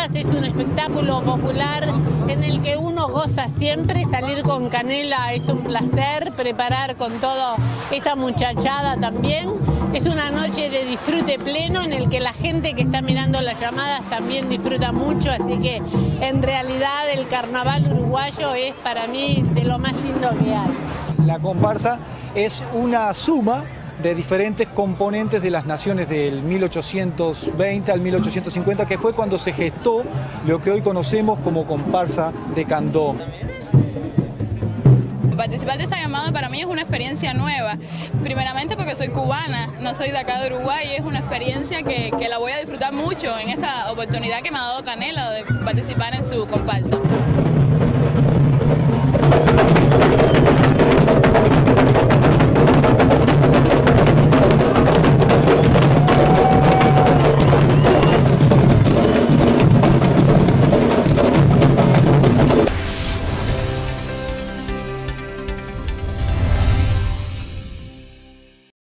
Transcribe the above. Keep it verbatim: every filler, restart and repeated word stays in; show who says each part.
Speaker 1: llamadas es un espectáculo popular en el que uno goza siempre. Salir con Canela es un placer, preparar con todo esta muchachada también. Es una noche de disfrute pleno en el que la gente que está mirando las llamadas también disfruta mucho, así que en realidad el carnaval uruguayo es para mí de lo más lindo que hay.
Speaker 2: La comparsa es una suma de diferentes componentes de las naciones del mil ochocientos veinte al mil ochocientos cincuenta, que fue cuando se gestó lo que hoy conocemos como comparsa de Candó.
Speaker 3: Participar de esta llamada para mí es una experiencia nueva, primeramente porque soy cubana, no soy de acá de Uruguay, y es una experiencia que, que la voy a disfrutar mucho en esta oportunidad que me ha dado Canela de participar en su comparsa.